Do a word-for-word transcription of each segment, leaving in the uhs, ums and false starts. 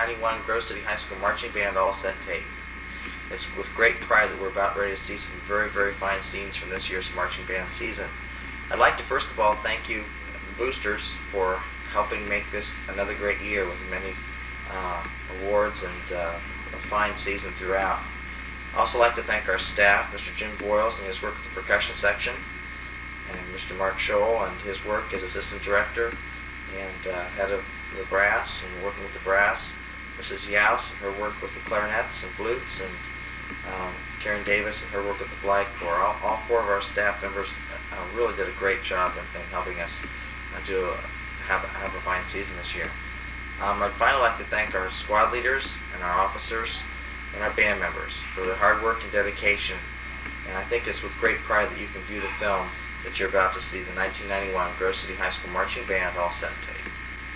ninety-one Grove City High School Marching Band all-set tape. It's with great pride that we're about ready to see some very, very fine scenes from this year's marching band season. I'd like to first of all thank you, boosters, for helping make this another great year with many uh, awards and uh, a fine season throughout. I'd also like to thank our staff, Mister Jim Boyles and his work with the percussion section, and Mister Mark Scholl and his work as assistant director and uh, head of the brass and working with the brass, Missus Yaus and her work with the clarinets and flutes, and um, Karen Davis and her work with the flag corps. All, all four of our staff members uh, really did a great job in, in helping us uh, do a, have, a, have a fine season this year. Um, I'd finally like to thank our squad leaders and our officers and our band members for their hard work and dedication. And I think it's with great pride that you can view the film that you're about to see, the nineteen ninety-one Grove City High School Marching Band all-set tape.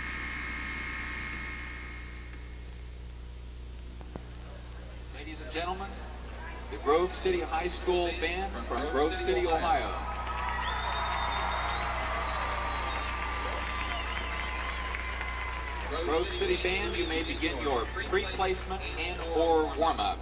Ladies and gentlemen, the Grove City High School Band from Grove City, Ohio. Grove City Band, you may begin your pre-placement and or warm-up.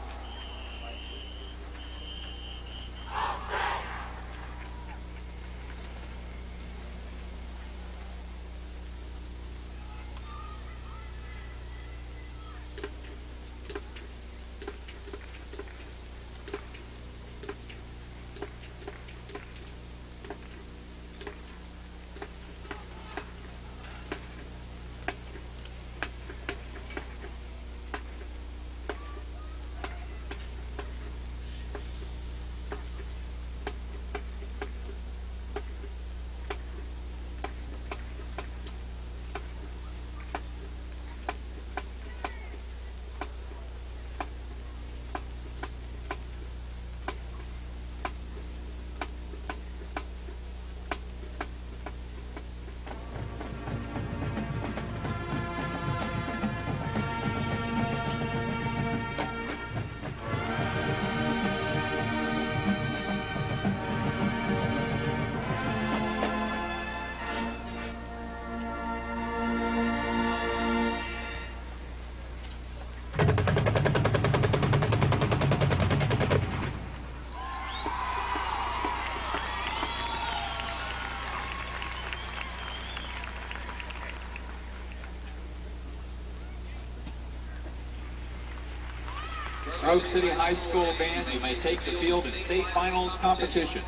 Grove City High School Band, you may take the field in state finals competition.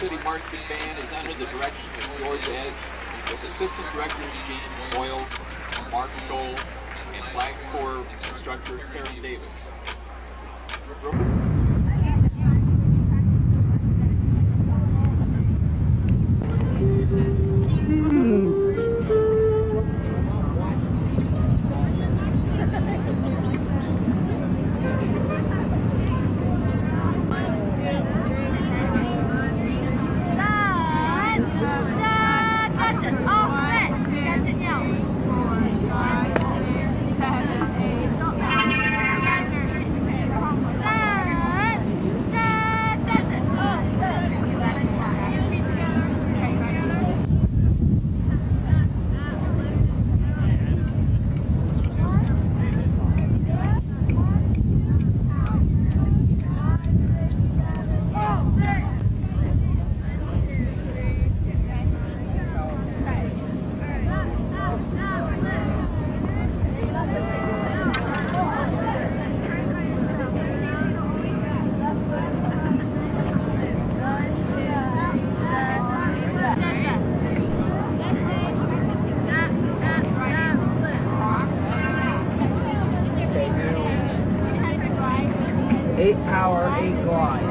City Marching Band is under the direction of George Edge, with Assistant Directors Gene Boyle, Mark Scholl, and Flag Corps Instructor Karen Davis. Eight power, eight glide.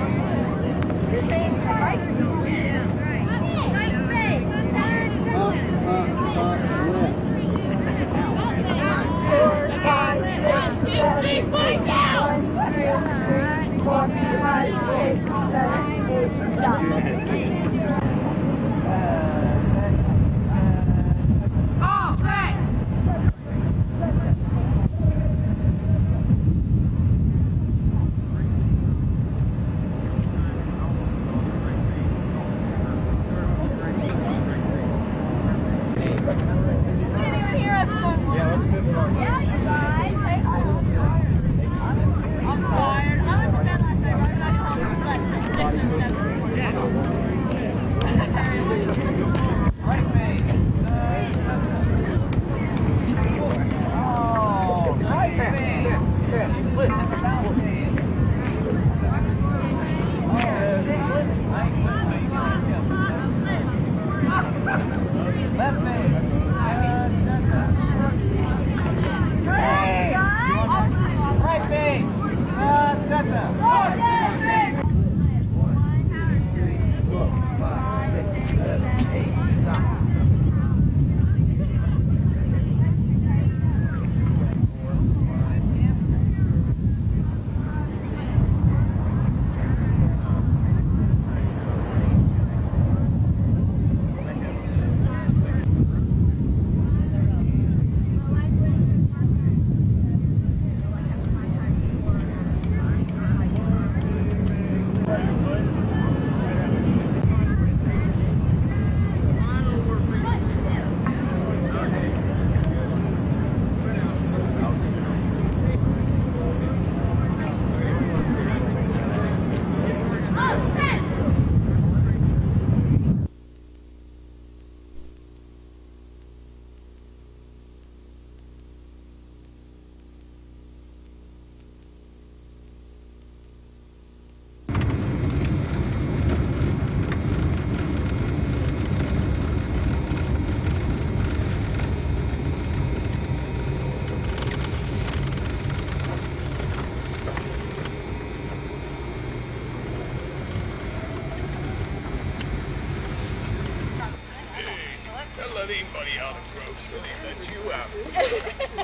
Anybody out of Grove City let you out.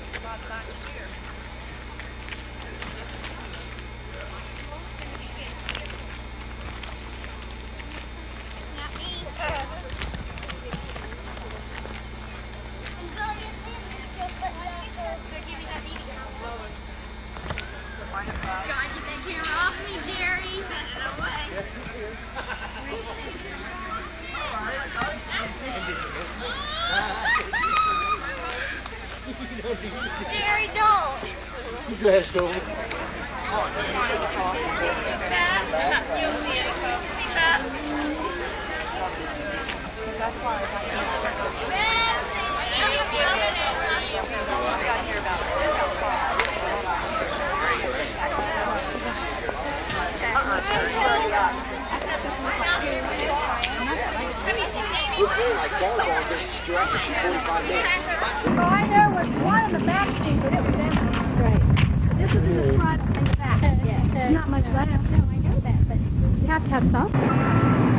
God, get that camera off me, Jerry. Send it away. Jerry, don't. Go ahead, Joel. You'll see it. See that? That's why I got here about it. Right. This is the front and the back. Yeah. There's not much left. No, I know that, but you have to have some.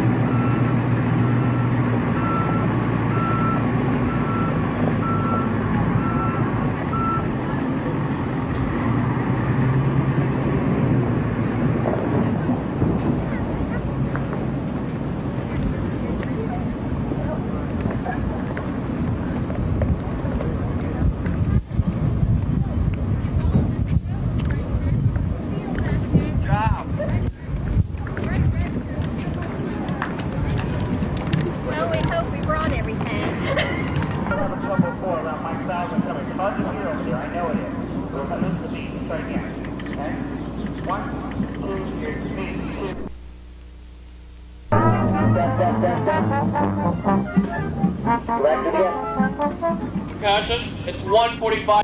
Caution, it's one forty-five.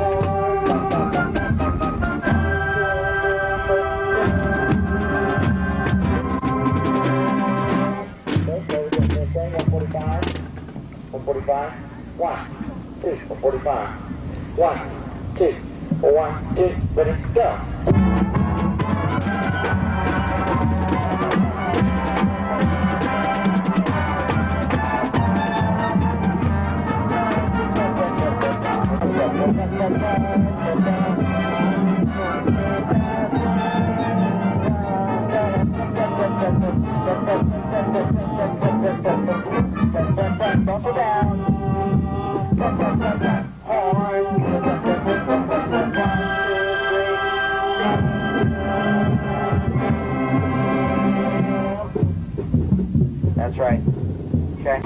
one forty-five, one, two, one forty-five, one, two, one, two, ready, go. That's right. Okay.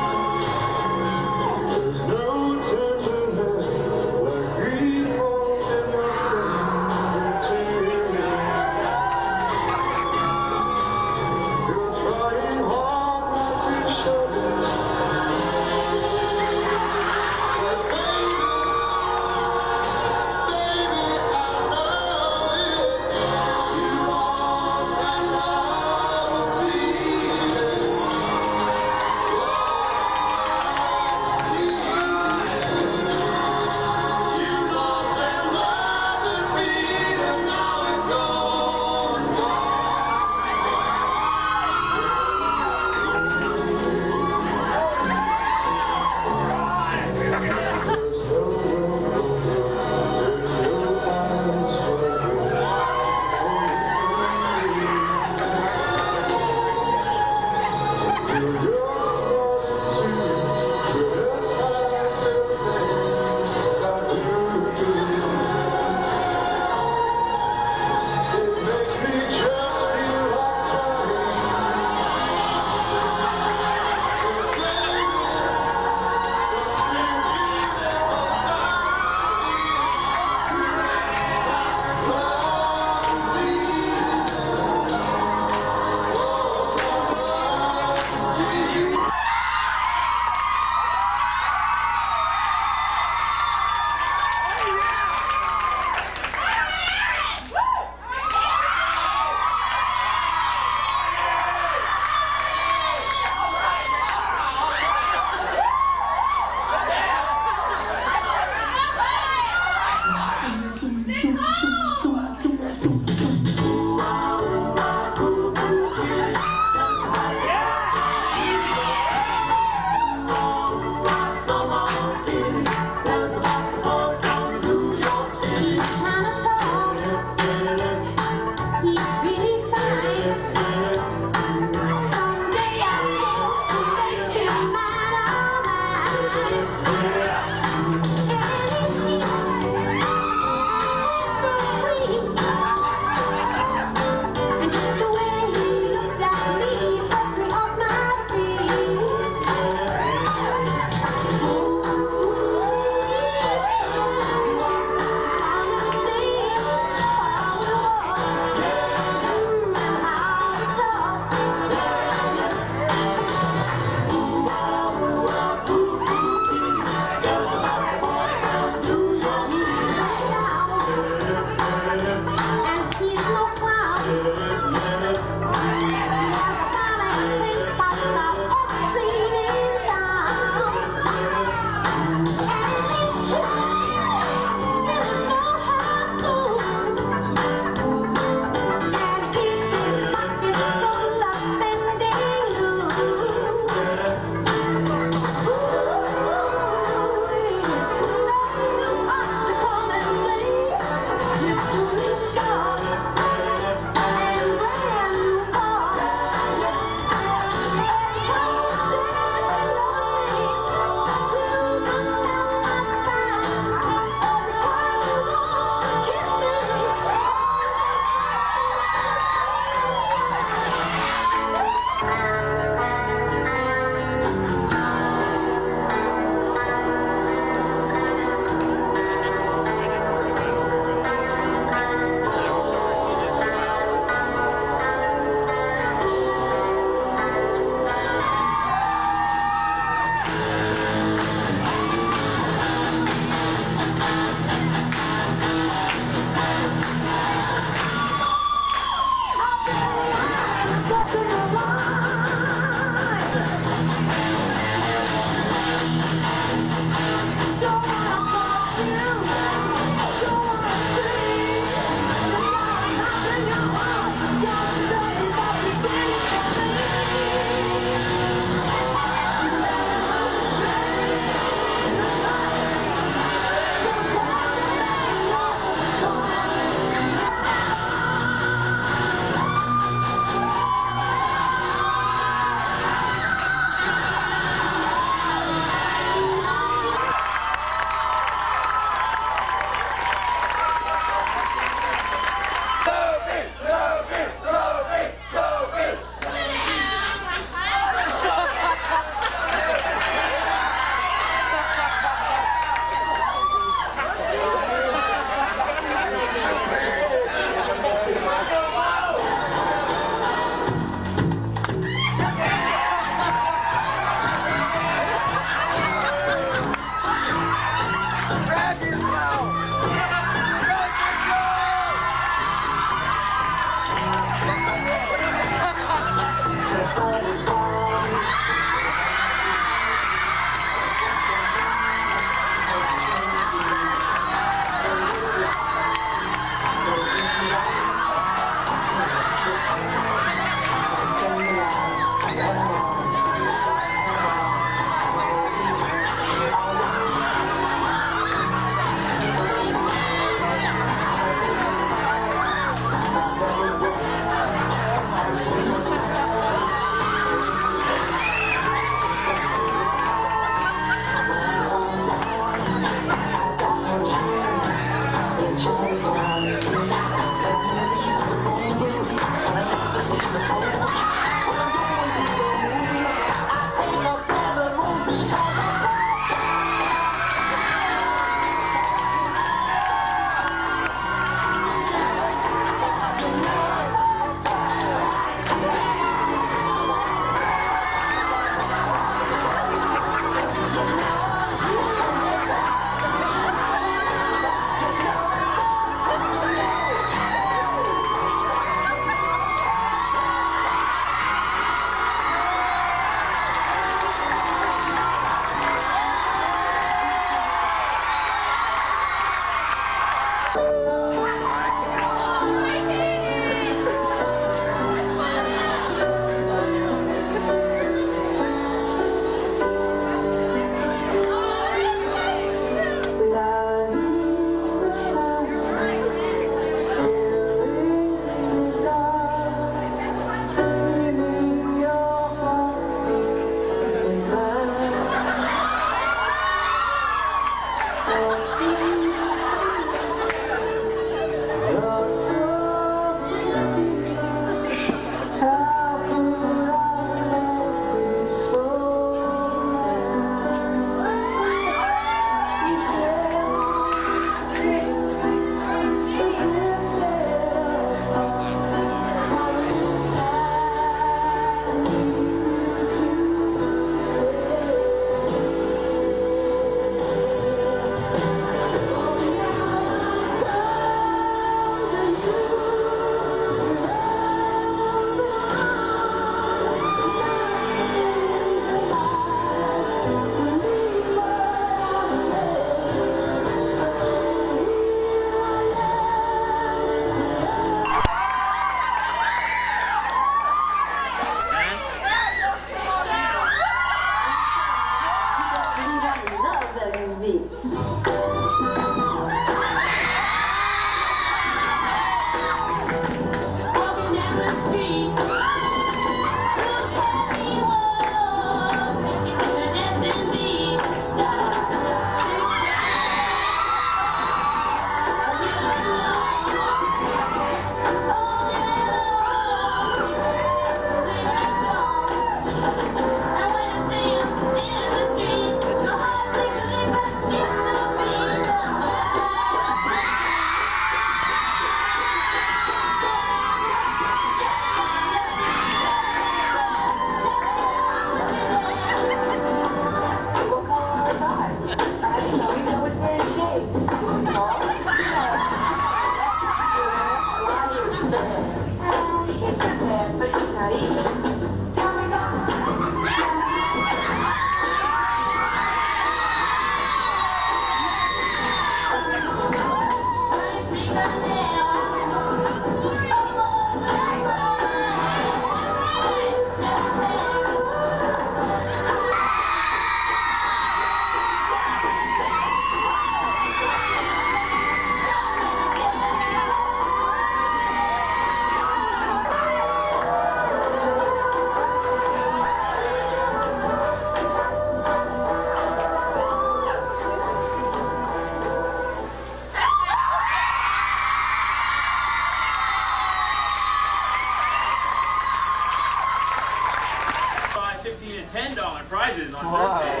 ten dollar prizes on Wow. Thursday.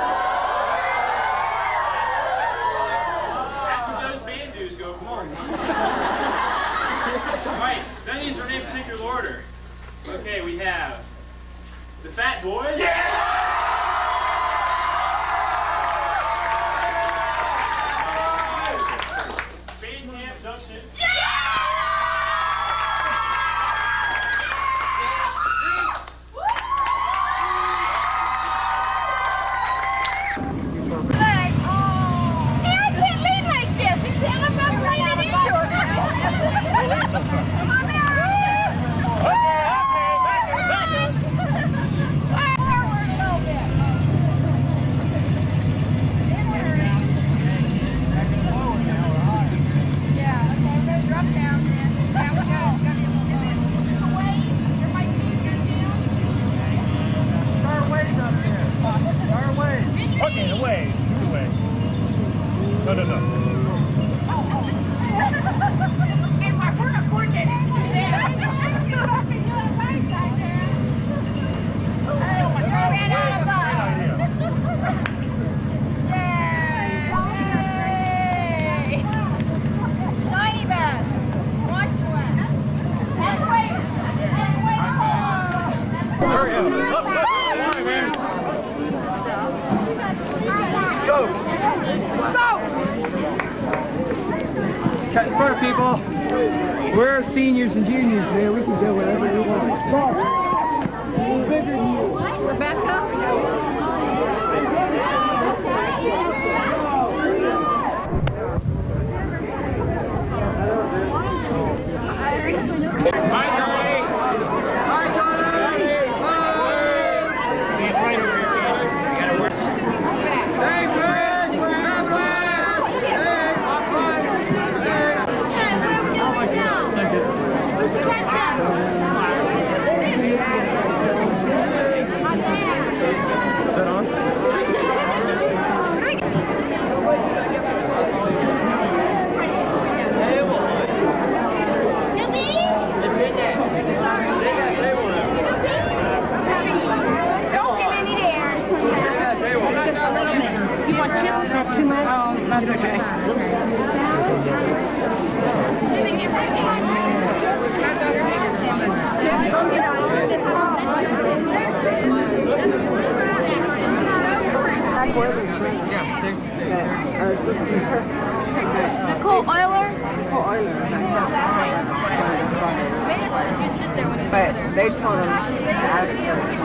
That's what those band dues go for. Alright, none of these are in any particular order. Okay, we have the Fat Boys. Yeah! People, we're seniors and juniors, man. We can do whatever we want. Rebecca? Hi, Charlie. Hi, Charlie. Hi. Stand right over here, Taylor. You gotta work. Hey, Fred. God bless. Hey, hot fun. Hey. Oh, my God. Thank you. Is that on? You want chips? That's too much? Oh, that's okay. Nicole Euler? Nicole Euler. But they told him to ask her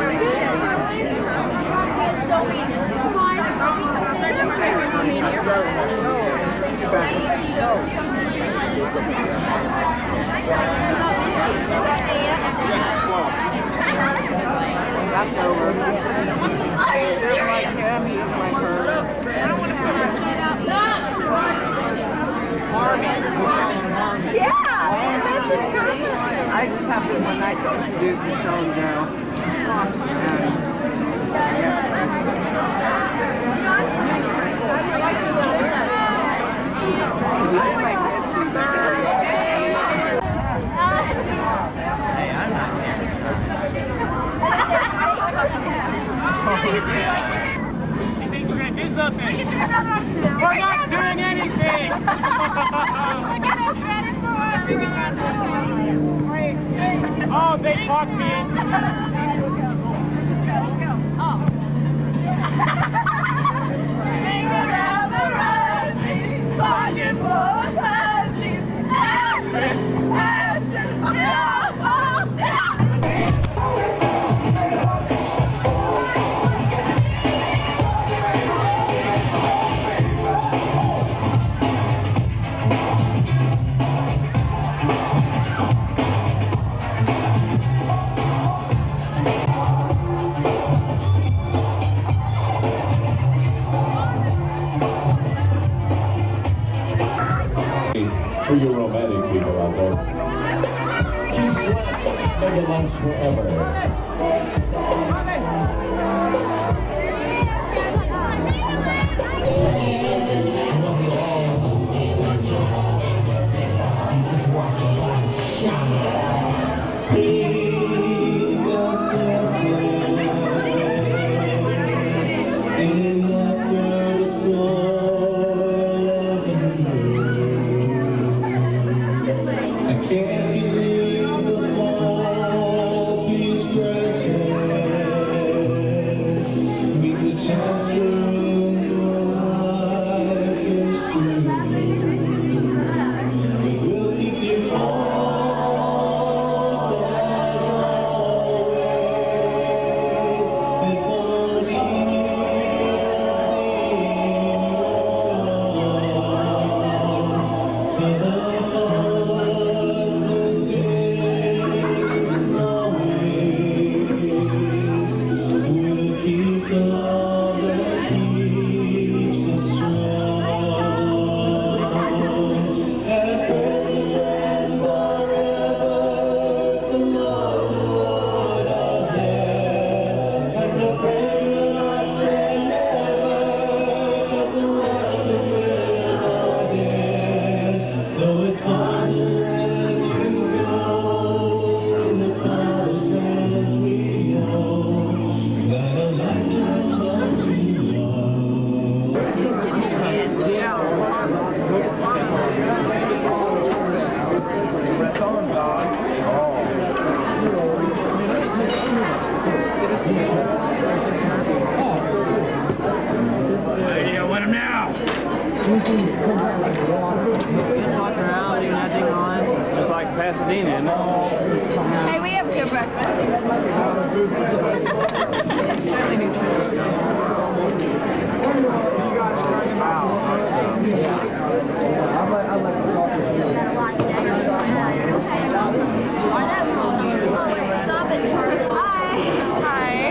That's over. Just like him, he's like her. Yeah! I just happened one night to introduce Michelle and Joe. Hey, I'm not here. He thinks we're gonna do something. We're not doing anything. Oh, they talked me into it. For you romantic people out there. Keith Sweat, Mega Lunch Forever. Please don't Hey, let him now. Just walking around, leaving that thing on. Just like Pasadena, isn't it? Hey, we have good breakfast. Stop it, Charlie. Hi.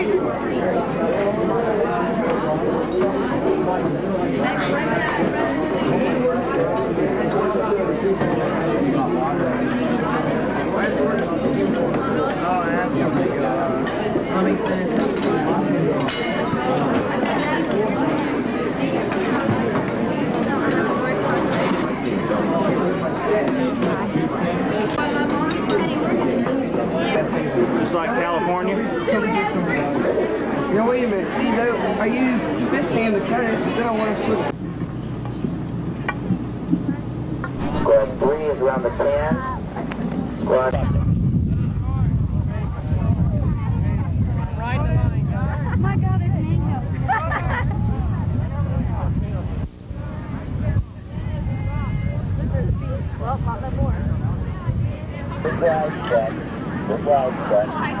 Just like California. Now wait a minute, see, though, I use this hand to cut it, but then I want to switch. Squad three is around the ten. Squad. Oh my God, there's an angel. Well, not no more. Good ride, check. Good ride, check.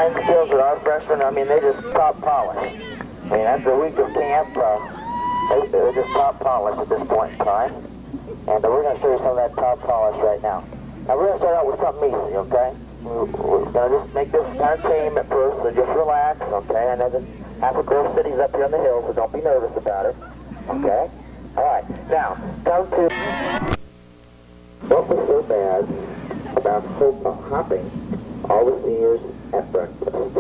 hand skills that our freshmen, I mean, they just top polish. I mean, after a week of camp, uh, they, they're just top polish at this point in time. And uh, we're going to show you some of that top polish right now. Now, we're going to start out with something easy, okay? We're, we're going to just make this kind of tame at first, so just relax, okay? I know that Apple Grove City's up here on the hill, so don't be nervous about it, okay? All right, now, come to... What was so bad about hope of hopping all the seniors at breakfast?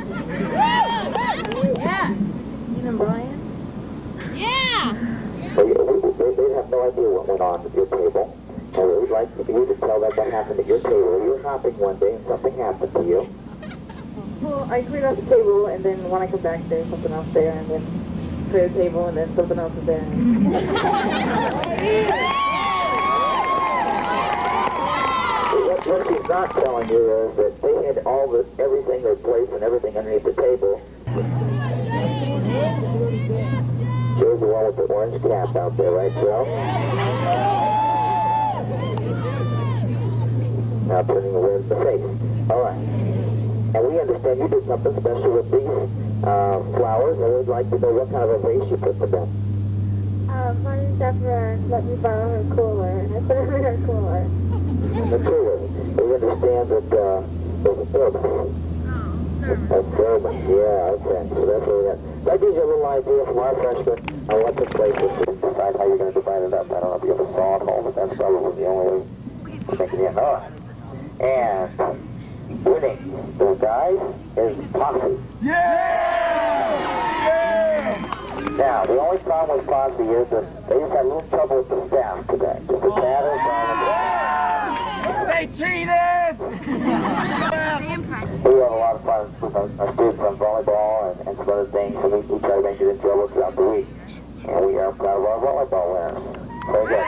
Yeah. You know Brian? Yeah. Well, you, they, they have no idea what went on at your table. And we would like for you to tell them what happened at your table. You were hopping one day and something happened to you. Well, I cleared out the table, and then when I come back, there's something else there, and then clear the table, and then something else is there. What, what she's not telling you is that they had all the everything, their plates and everything underneath the table. Joe's the one with the orange cap out there, right, Joe? Now turning away the face. All right. And we understand you did something special with these uh, flowers, and we'd like to know what kind of a vase you put them in. Uh, my Deborah let me borrow her cooler, and I put it in her cooler. The cooler. We understand that uh, there's a thermos. Oh, A thermos, yeah, okay. So that's what we got. That gives you a little idea from our freshmen on what took place. Just decide how you're going to divide it up. I don't know if you have a saw at home, but that's probably the only way to make it in. All right. And winning the guys is Posse. Yeah! Yeah! Now, the only problem with Posse is that they just had a little trouble with the staff today. Just a tad of problem. They cheated! We have a lot of fun with our, our students on volleyball and, and some other things, so we, we try to make it enjoyable throughout the week. And we are proud of our volleyball winners. Very good.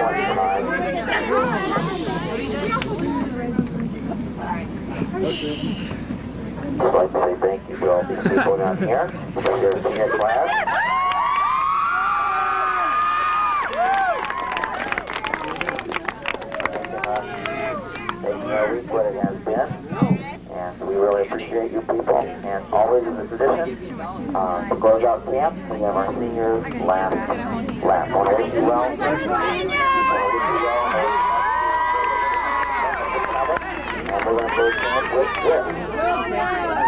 point in time. Just like to say thank you to all these people down here. For your senior class. What it has been, and we really appreciate you people. And always in the tradition, uh, to close out camp, we have our seniors last lap. I want to wish you well. I want to wish you well. And we're going to close camp with this.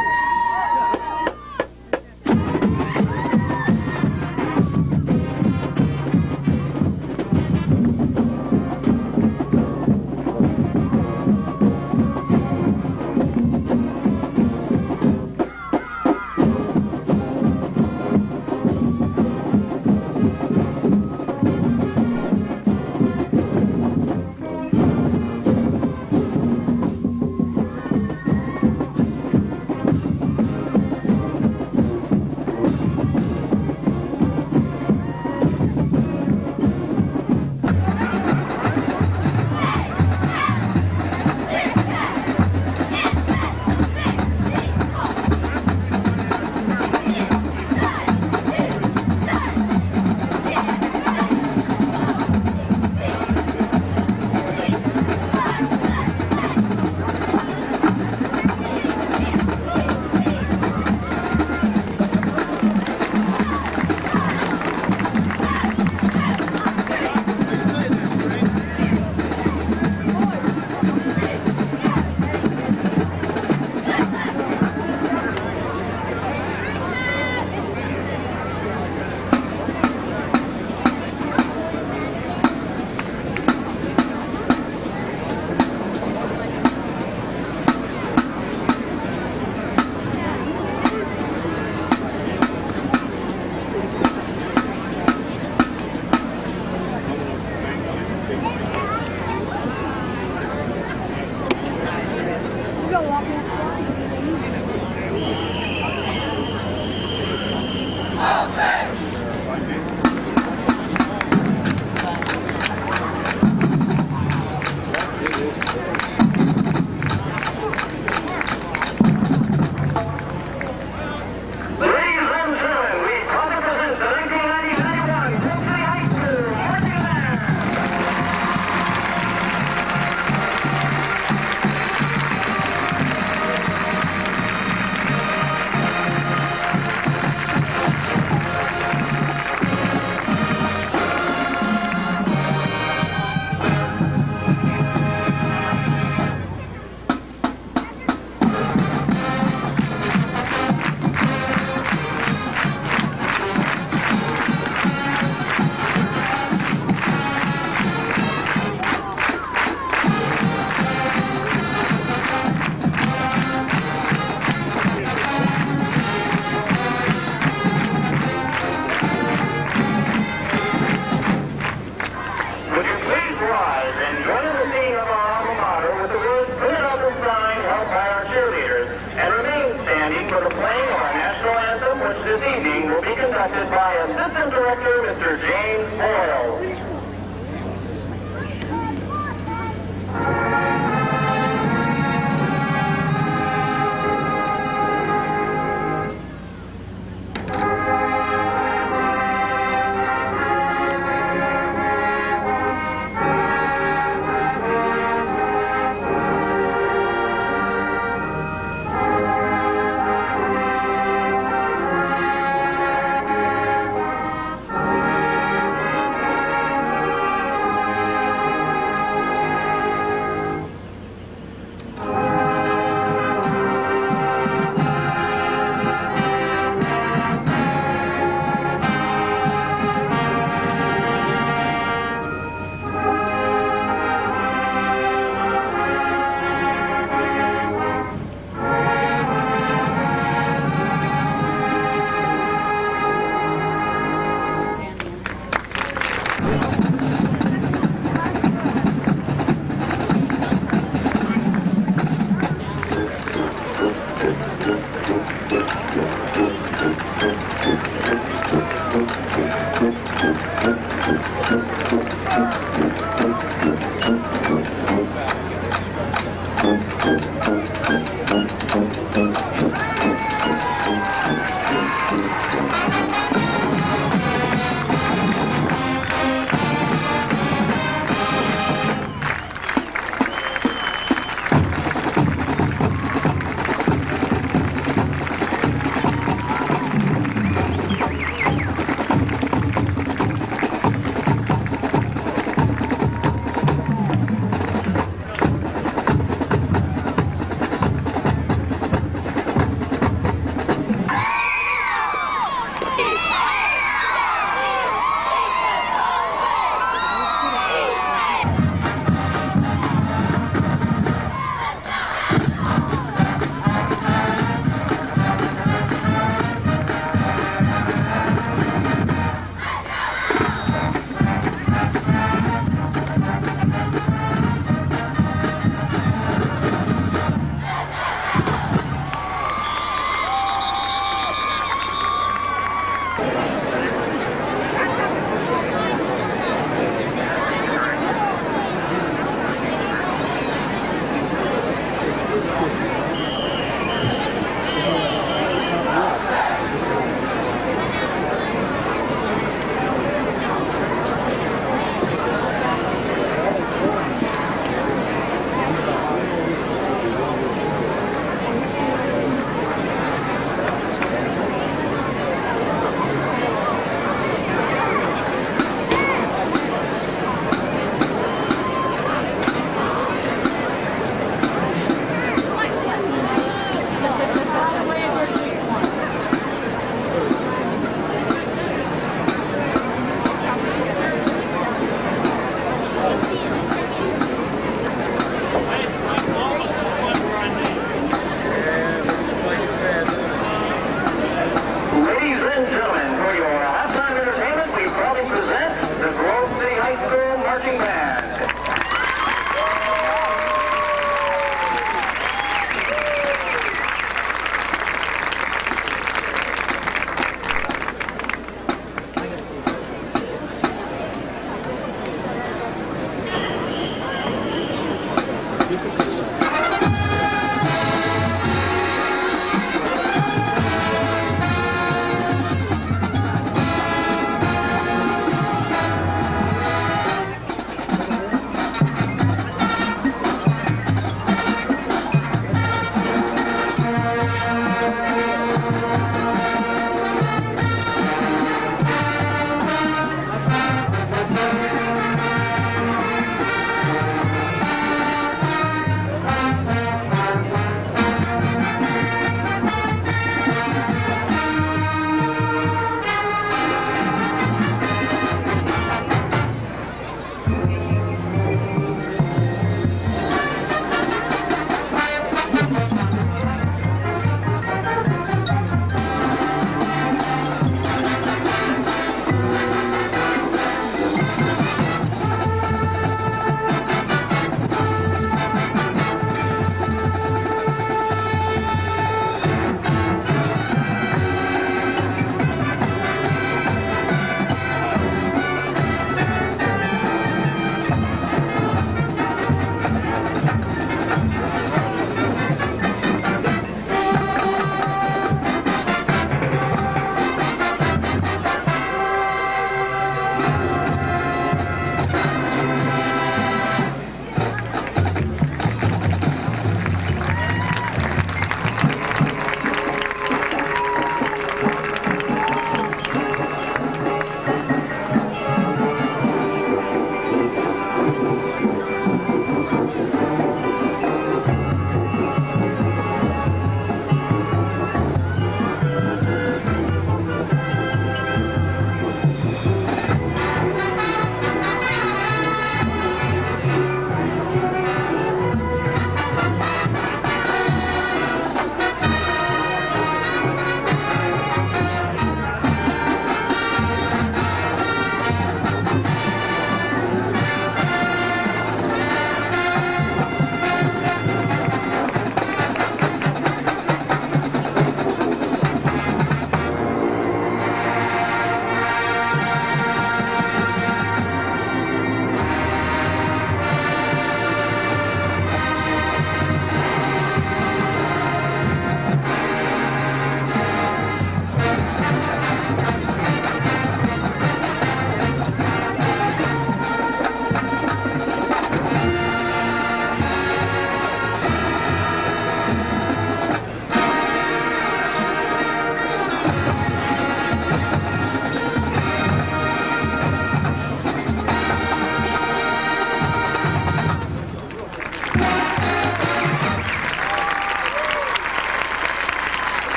By Assistant Director, Mister James Boyle.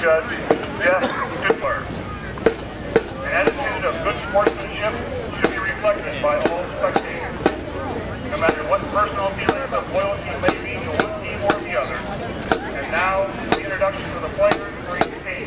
Judge Jeff Fiddler. An attitude of good sportsmanship should be reflected by all spectators, no matter what personal feelings of loyalty may be to one team or the other. And now, the introduction of the players for each team.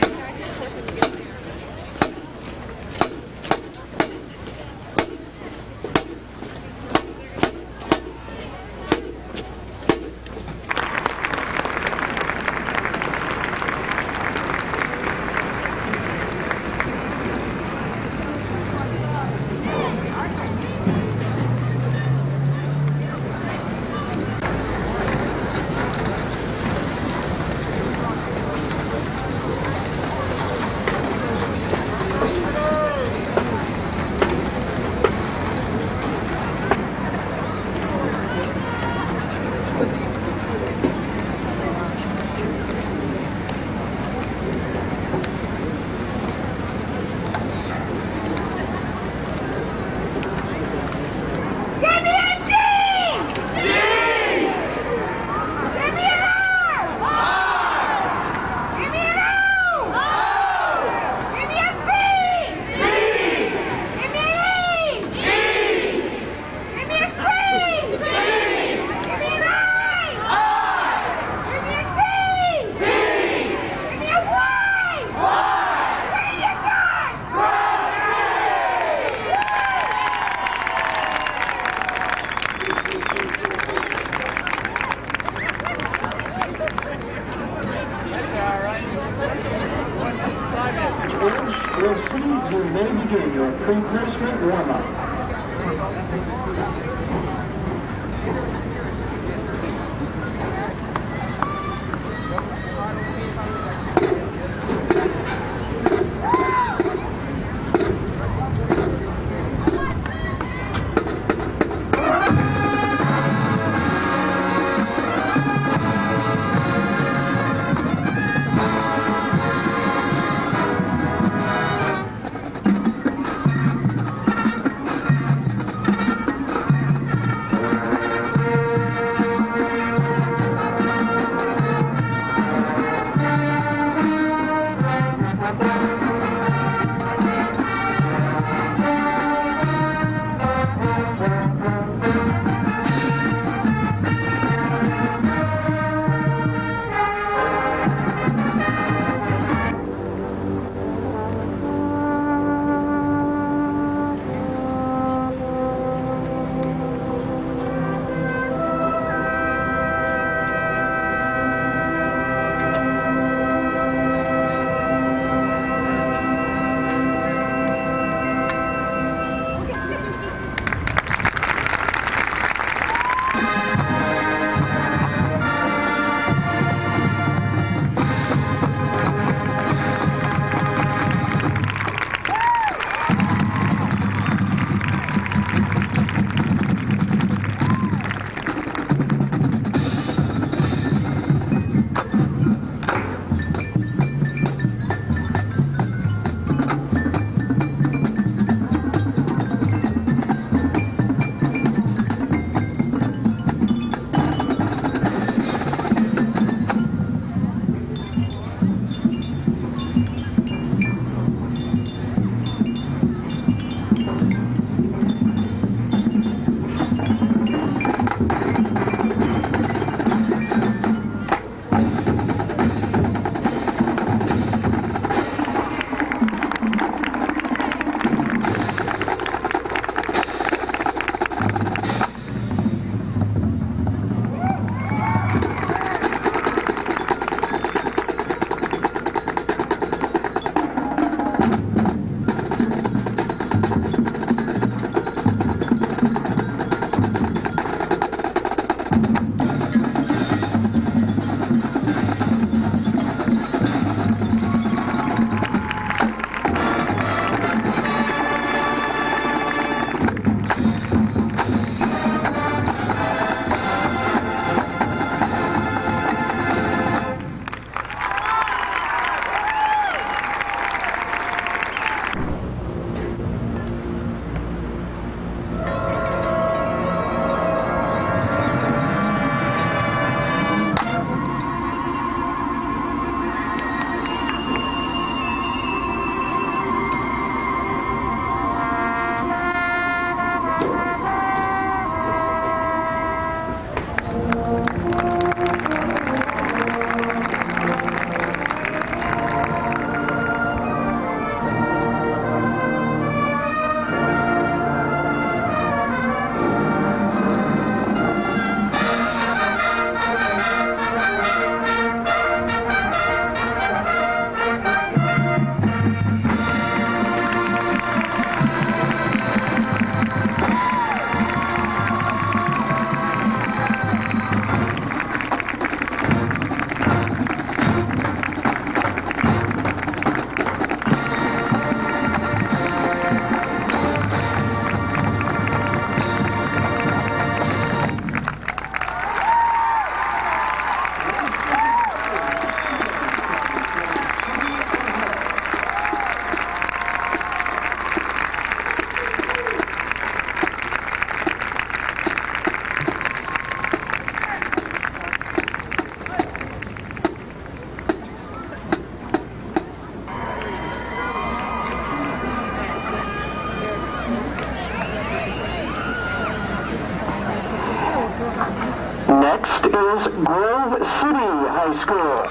Next is Grove City High School.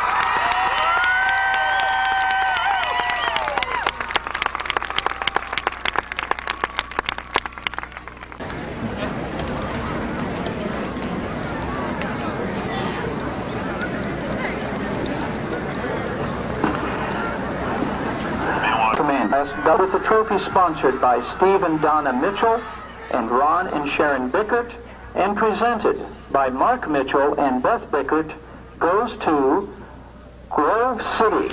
With the trophy sponsored by Steve and Donna Mitchell and Ron and Sharon Bickert and presented by Mark Mitchell and Beth Bickert, goes to Grove City.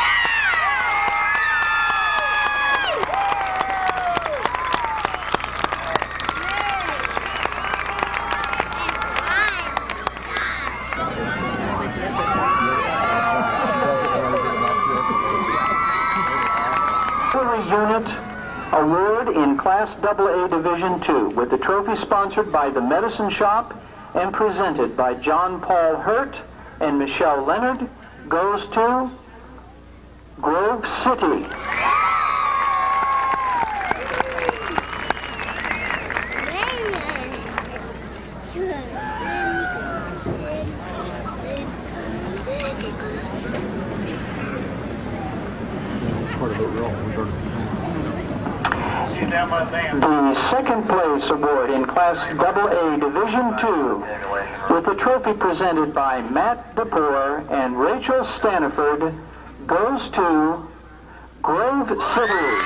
Unit Award in Class double A Division two with the trophy sponsored by the Medicine Shop and presented by John Paul Hurt and Michelle Leonard, goes to Grove City. The second place award in Class double A Division two with the trophy presented by Matt DePore and Rachel Staniford goes to Grove City.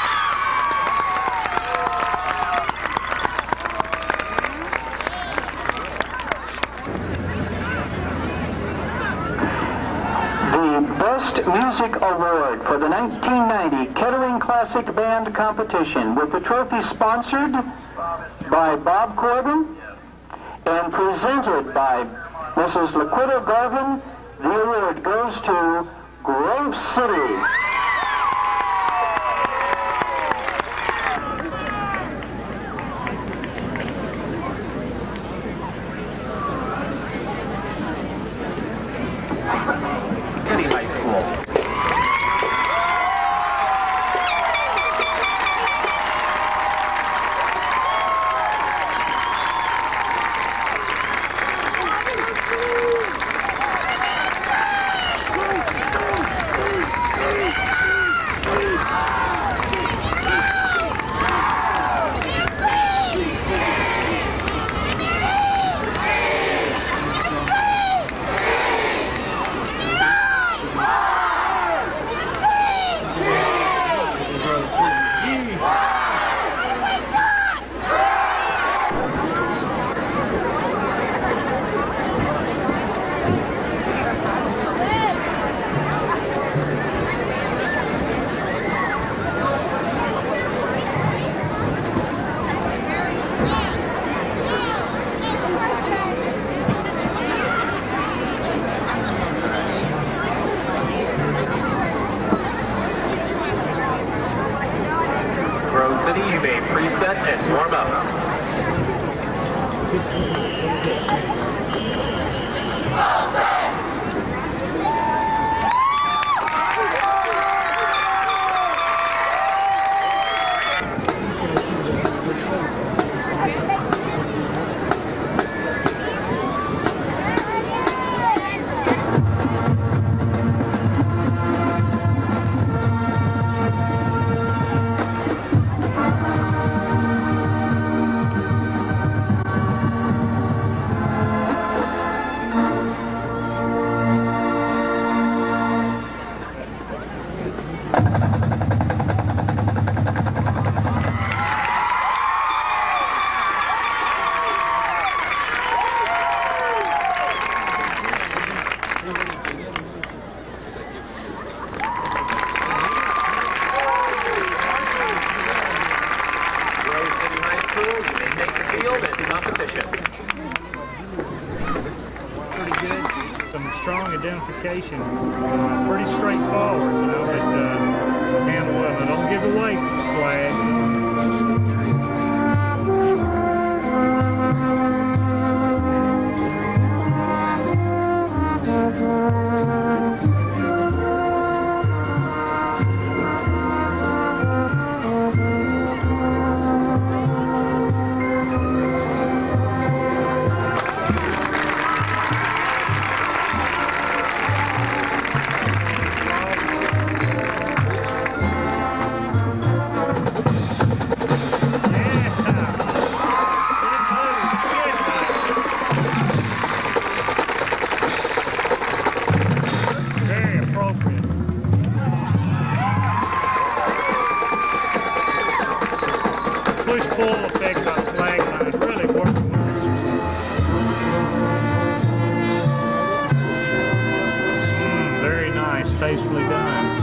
Best Music Award for the nineteen ninety Kettering Classic Band Competition with the trophy sponsored by Bob Corbin and presented by Missus Laquita Garvin. The award goes to Grove City. Identification. Uh, pretty straightforward, you know, but uh, handle well. Don't give away flags. by the flag line, really working with us. Mm, very nice, tastefully done.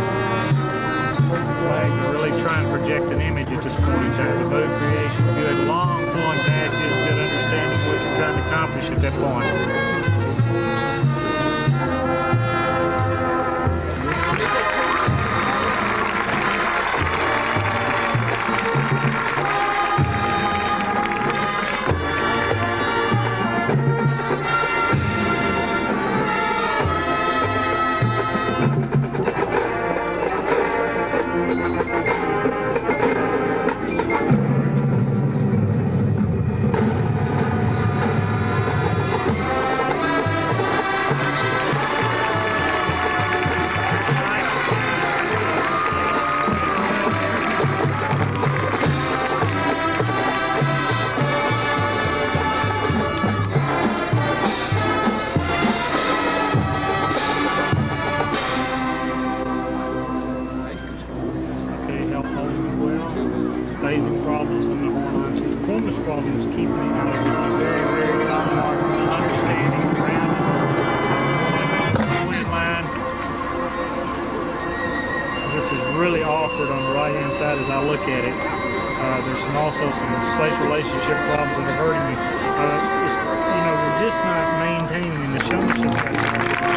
Flag, they're really trying to project an image at this point in time. The mode creation, good, long pulling patches, good understanding of what you're trying to accomplish at that point. Phasing problems in the horn line. So the performance problems keep me out of it. Very, very top mark, understanding, grounding, wind line. This is really awkward on the right hand side as I look at it. Uh, there's some, also some space relationship problems that are hurting me. Uh, just, you know, we're just not maintaining in the showmanship.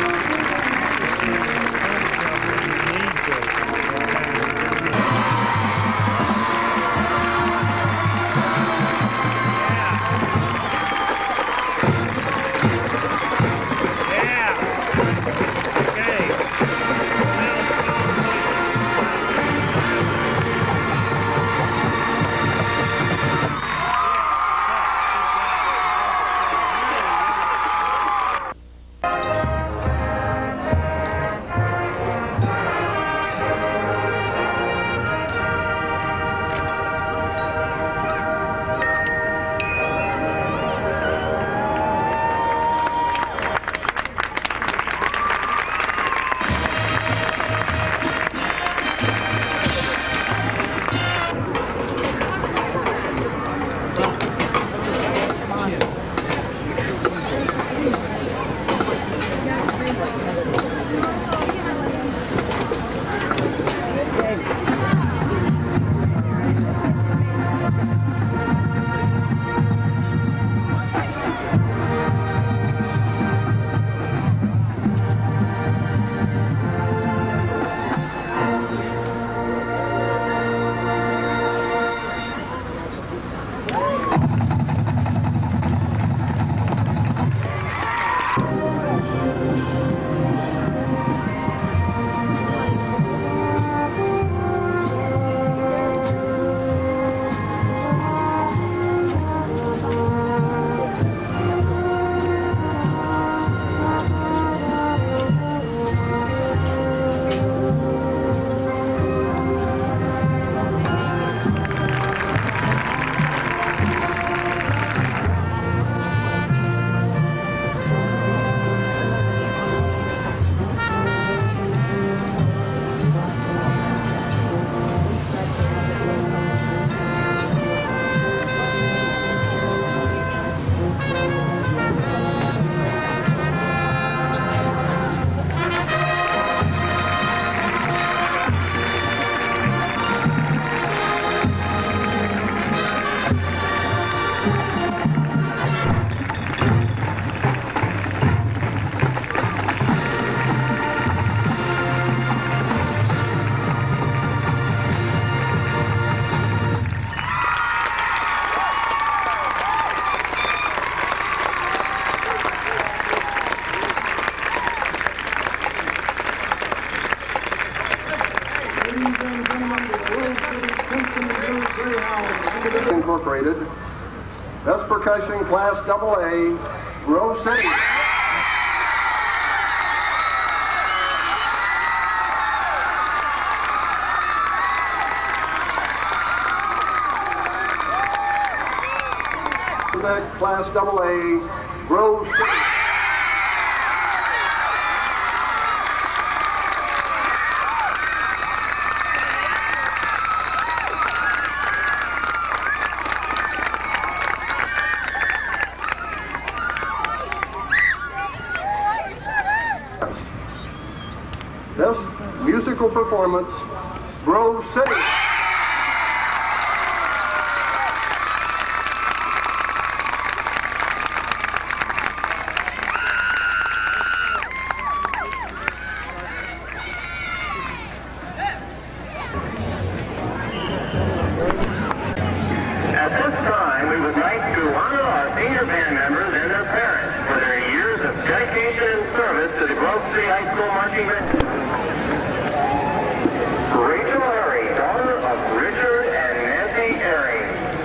Incorporated, Best Percussion Class double A, Grove City. Class double A, Grove City. performance, Grove City. At this time, we would like to honor our senior band members and their parents for their years of dedication and service to the Grove City High School Marching Band. Rachel Airy, daughter of Richard and Nancy Airy.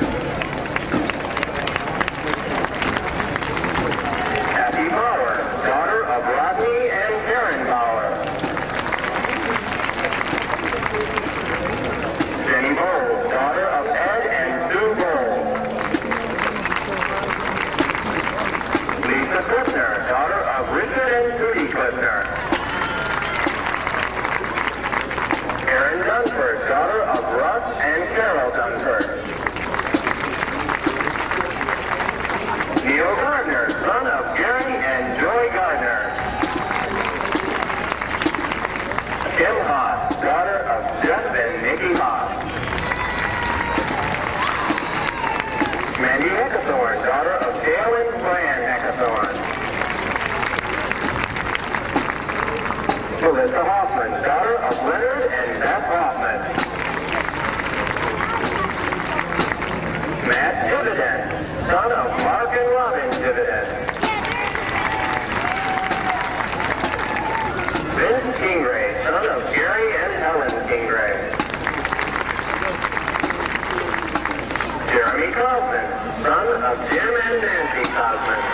Kathy Bauer, daughter of Rodney and Karen Bauer. Jenny Bowles, daughter of Ed and Sue Bowles. Lisa Clifner, daughter of Richard and Judy Clifner. Erin Dunford, daughter of Russ and Carol Dunford. Neil Gardner, son of Gary and Joy Gardner. Kim Haas, daughter of Jeff and Nikki Haas. Mandy Eckathorn, daughter of Dale and Fran Eckathorn. Melissa Hoffman, daughter of Leonard and Beth Hoffman. Matt Dividend, son of Mark and Robin Dividend. Vince Kingray, son of Gary and Helen Kingray. Jeremy Kaufman, son of Jim and Nancy Kaufman.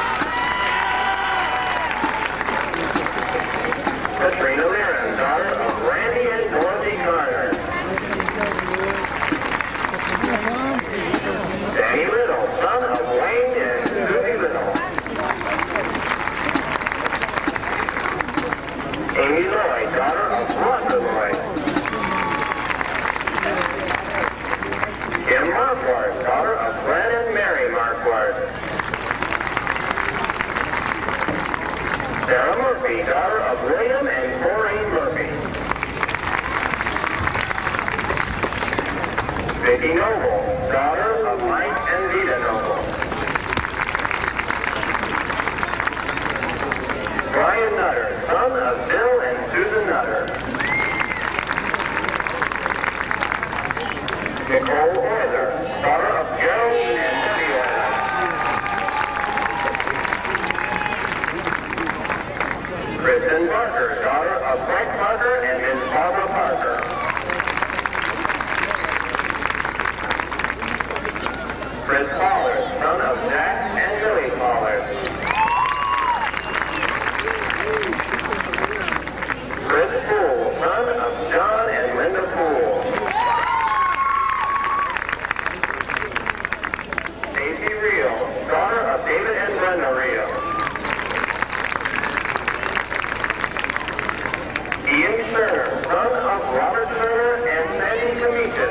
Katrina Liren, daughter of Randy and Dorothy Carter. Danny Little, son of Wayne and Susie Little. Amy Lloyd, daughter of Roger Lloyd. Kim Marquardt, daughter of Fred and Mary Marquardt. Sarah Murphy, daughter of William and Maureen Murphy. Vicki Noble, daughter of Mike and Vita Noble. Brian Nutter, son of Bill and Susan Nutter. Nicole Euler, daughter of Gerald and Debbie Euler. Kristen Parker, daughter of Frank Parker and Miss Barbara Parker. Fritz Pollard, son of Jack and Billy Pollard. Fritz Poole, son of John and Linda Poole. Stacy Reel, daughter of David and Brenda Reel. Ian Turner, son of Robert Turner and Sandy Kamichis.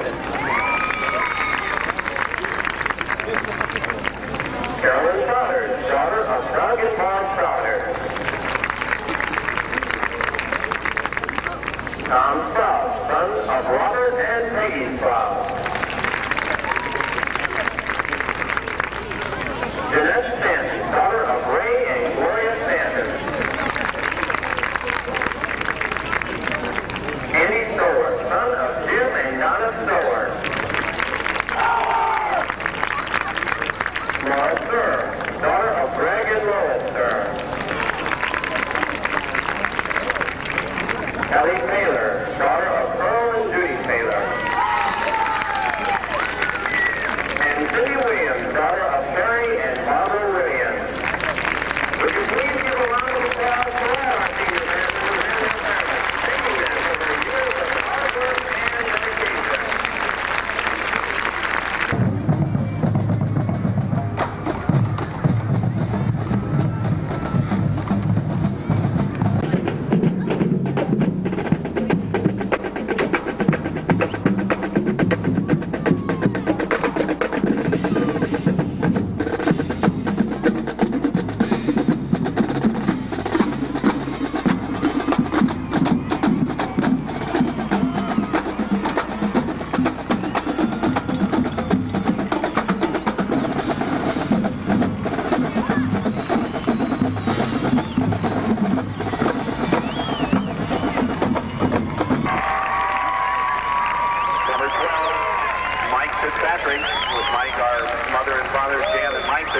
Carolyn Stoddard, daughter of Doug and Bob Stoddard. Tom Sprout, son of Robert and Peggy Sprout. Jeanette Stanton, daughter of Ray and Gloria Stanton. Andy Stower, son of Jim and Donna Stower. Laura Sir, daughter of Greg and Lois Sir. Kelly Taylor, daughter of Earl and Judy Taylor.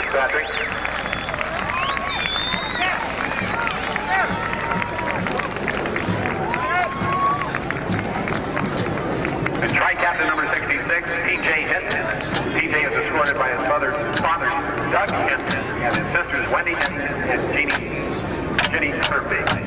Fitzpatrick. Tri-captain number sixty-six, P J Hinton. P J is escorted by his mother's father, Doug Hinton, and his sisters, Wendy Hinton and Jeannie, Jenny Murphy.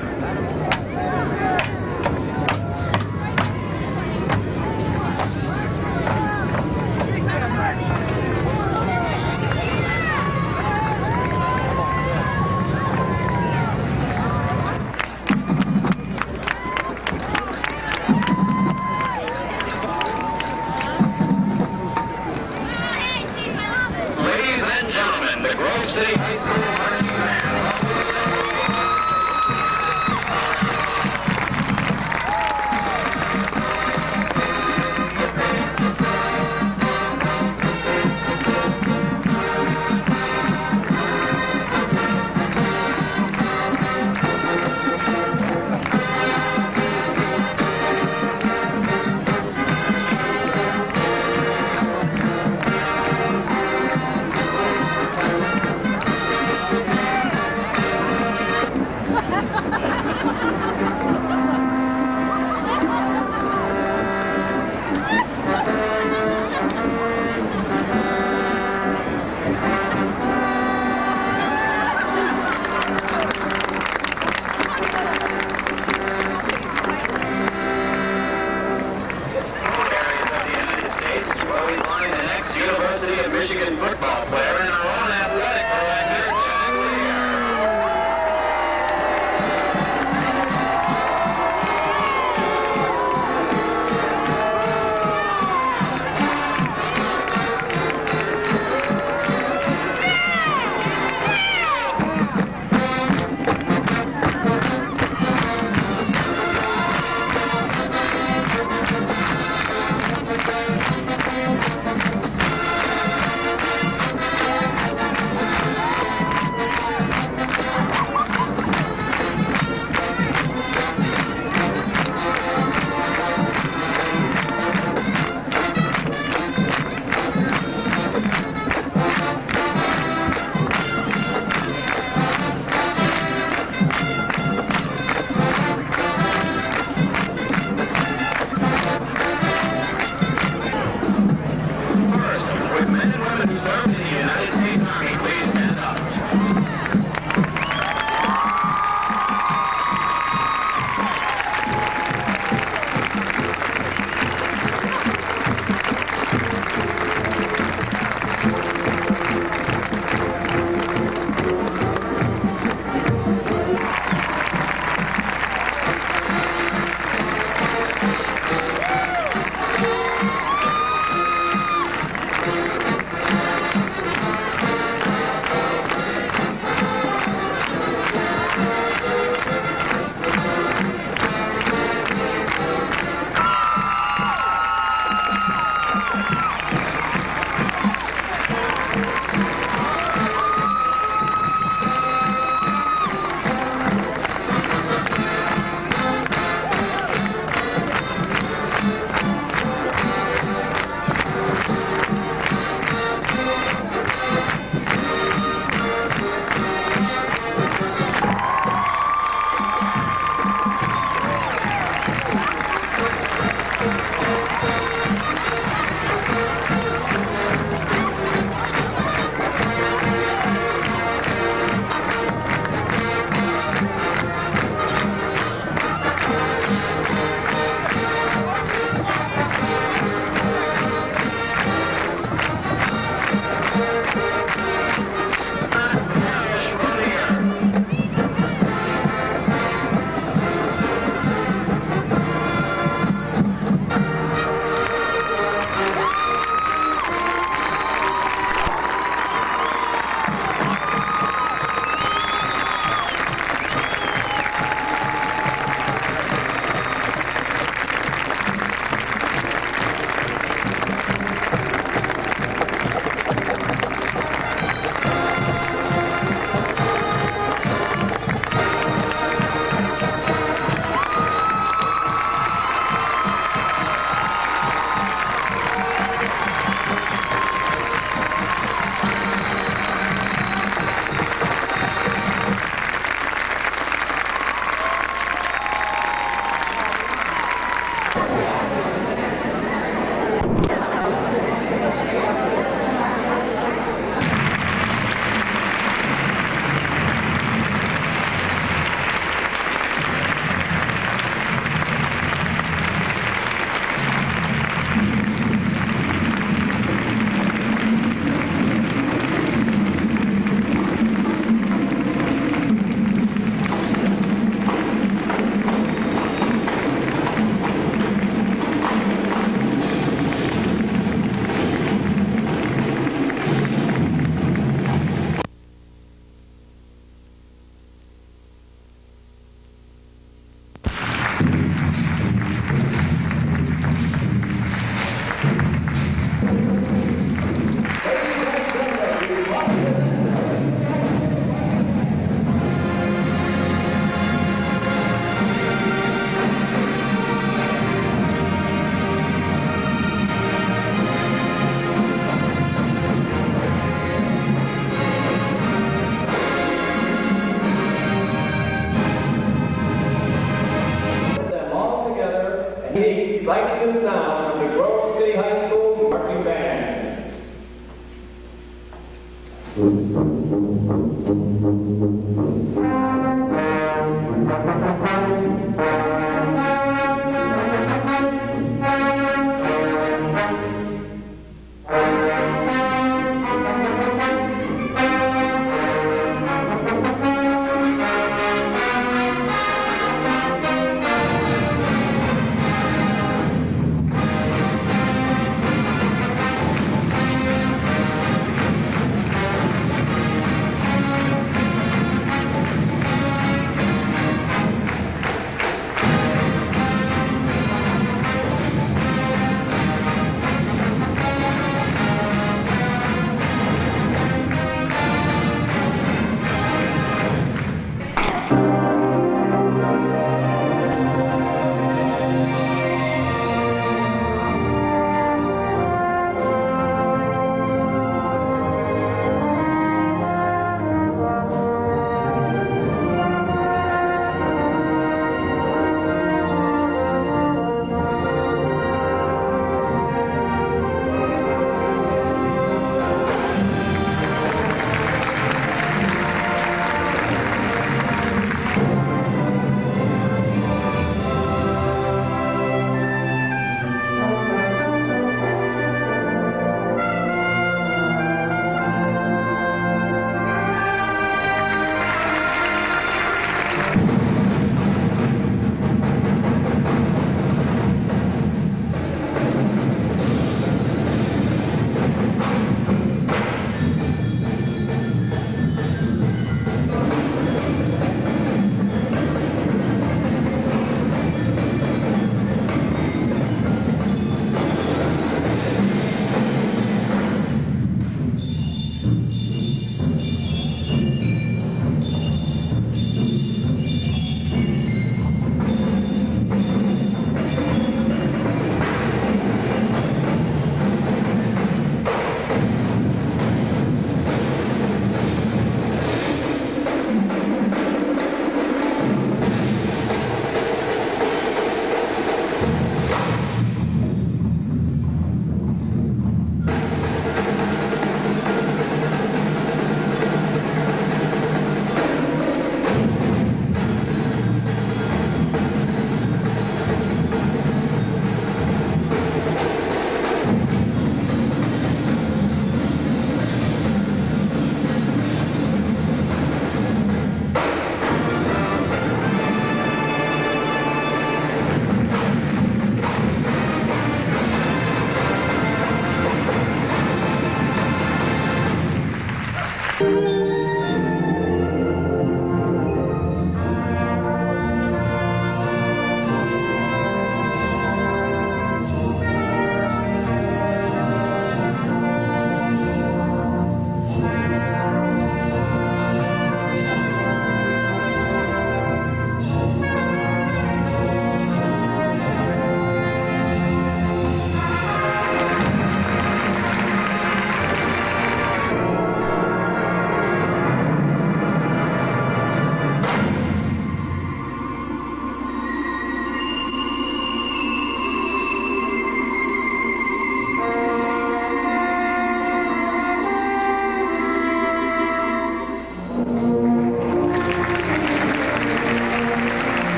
at the sound of the Grove City High School Marching Band.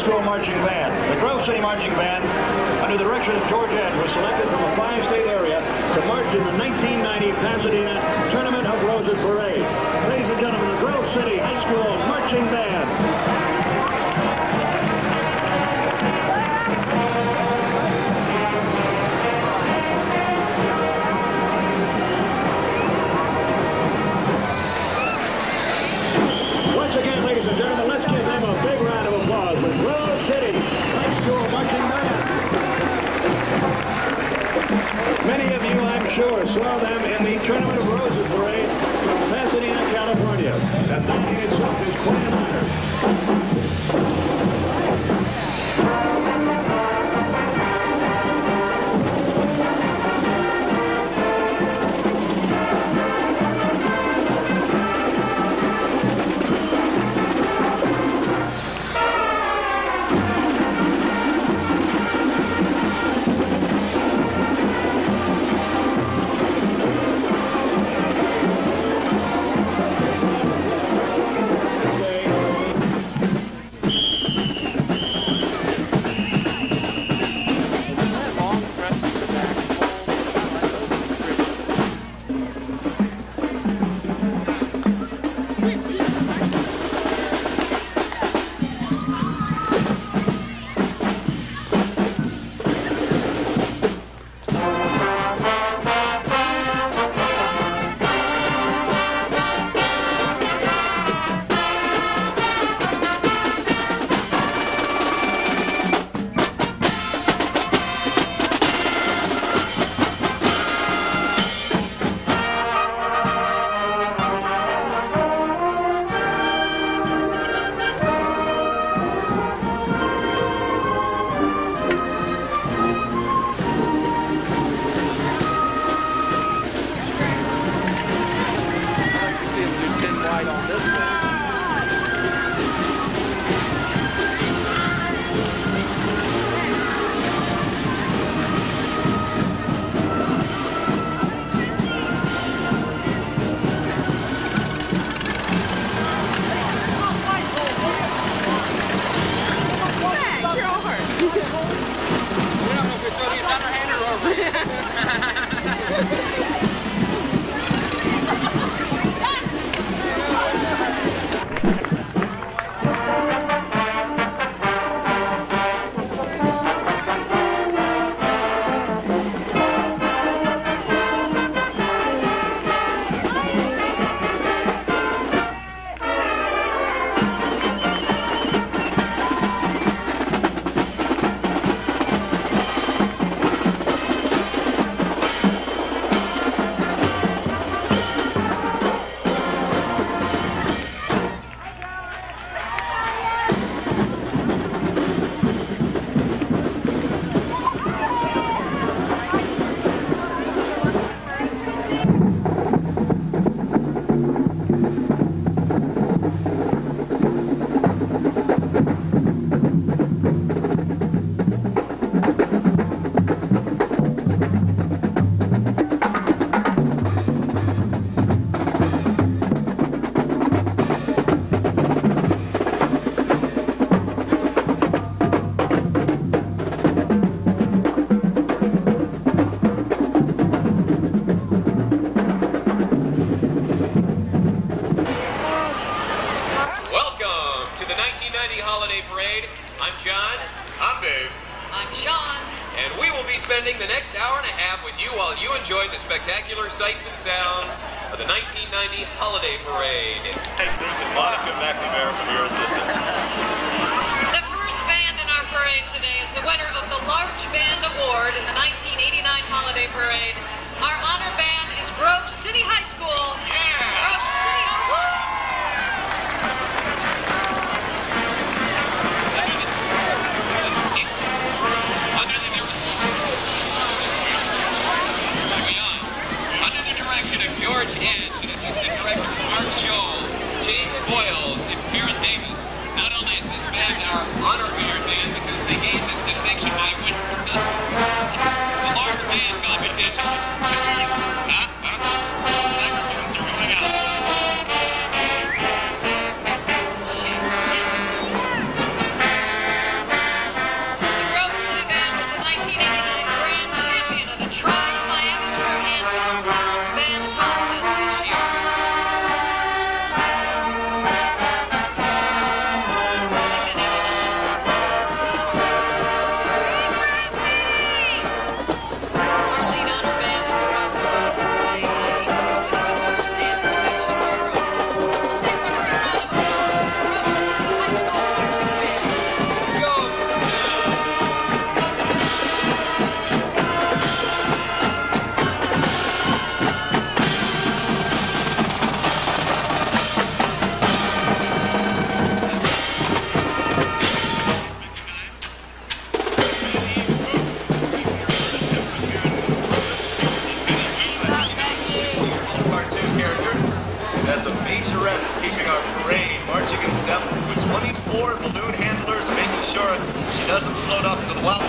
School Marching Band. The Grove City Marching Band, under the direction of George Ed, was selected from a five-state area to march in the nineteen ninety Pasadena Tournament of Roses Parade. Ladies and gentlemen, the Grove City High School Marching Band. Once again, ladies and gentlemen, let's give them a big round of applause. The Grove City High School Marching Band. Many of you, I'm sure, saw them in the Tournament of Roses Parade from Pasadena, California. And that in itself is quite an honor. spending the next hour and a half with you while you enjoy the spectacular sights and sounds of the nineteen ninety Holiday Parade. Hey, Bruce and Monica McNamara from your assistance. The first band in our parade today is the winner of the Large Band Award in the nineteen eighty-nine Holiday Parade. Our honor band is Grove City High School. Yeah! Grove City Award! Under the direction of George Edge and assistant directors Mark Scholl, James Boyles, and Karen Davis. Not only is this band our honor guard band because they gained this distinction by winning the, the large band competition. Huh? Huh? Microphones are going out. is keeping our parade marching in step with twenty-four balloon handlers, making sure she doesn't float off into the wild.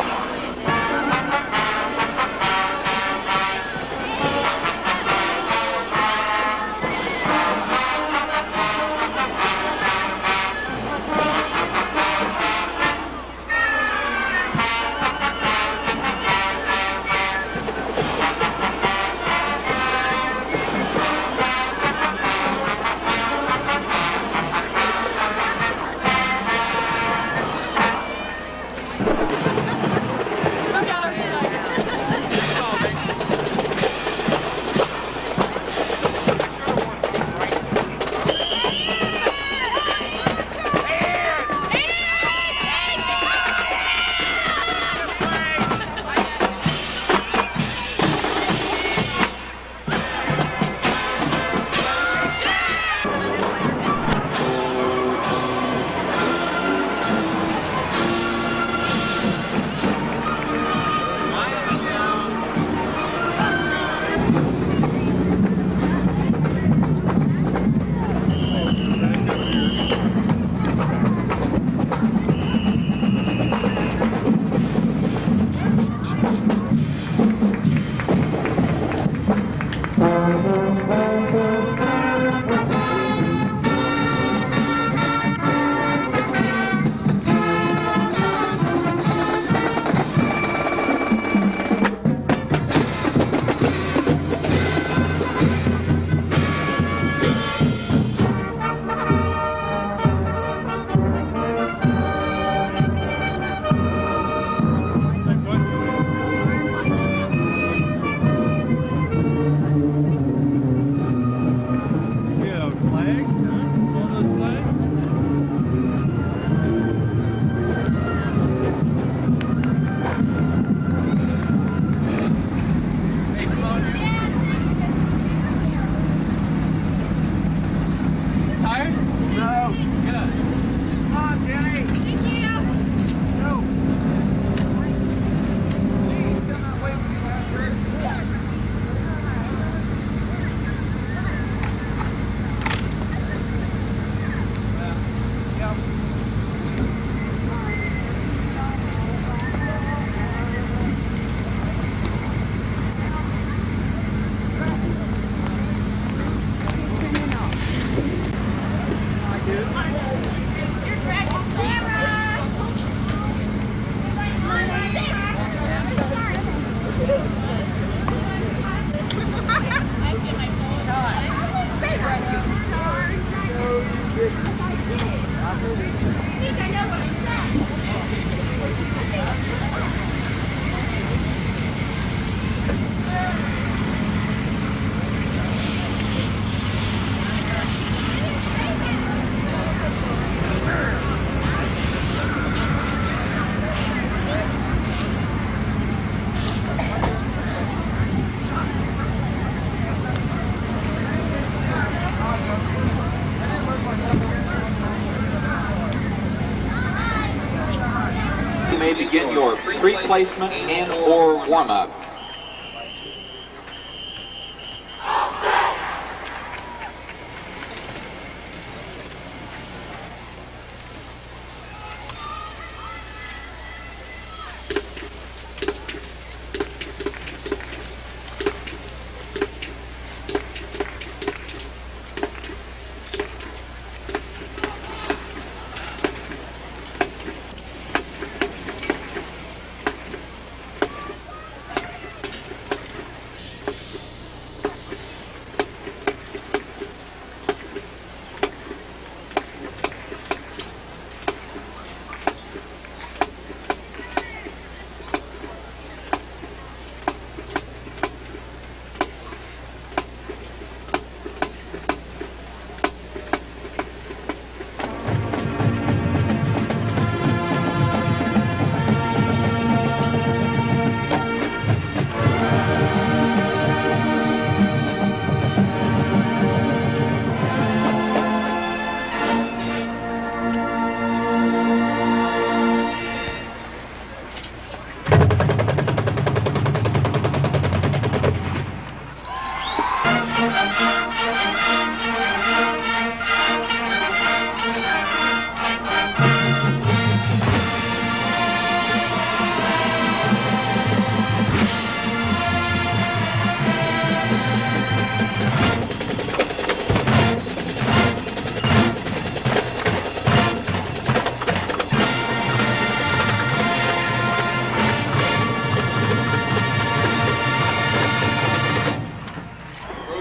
You may begin your pre-placement and or warm-up.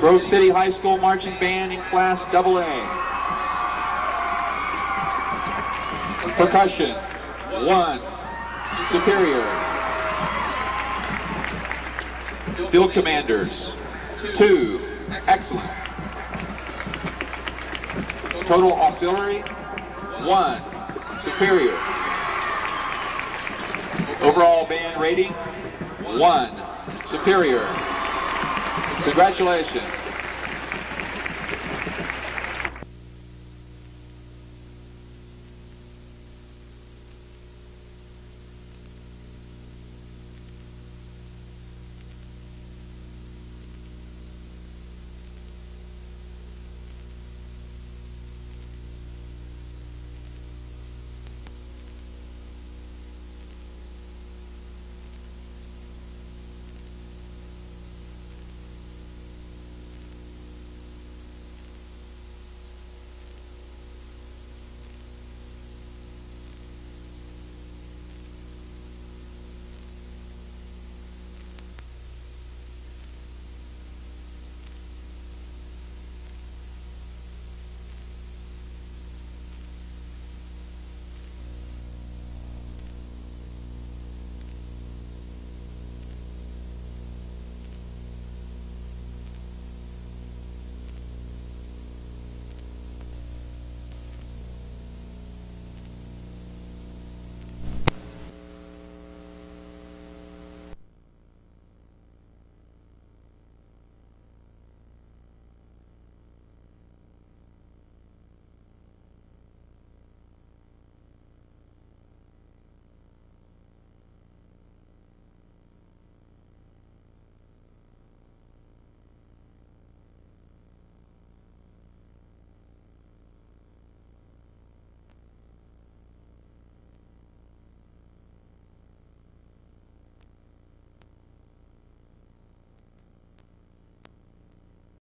Grove City High School Marching Band in Class double A. Percussion, one, superior. Field Commanders, two, excellent. Total Auxiliary, one, superior. Overall band rating, one, superior. Congratulations.